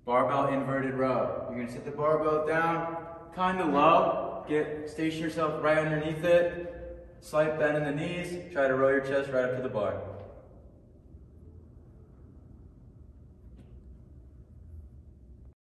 Barbell inverted row. You're gonna sit the barbell down, kind of low. Station yourself right underneath it. Slight bend in the knees. Try to roll your chest right up to the bar.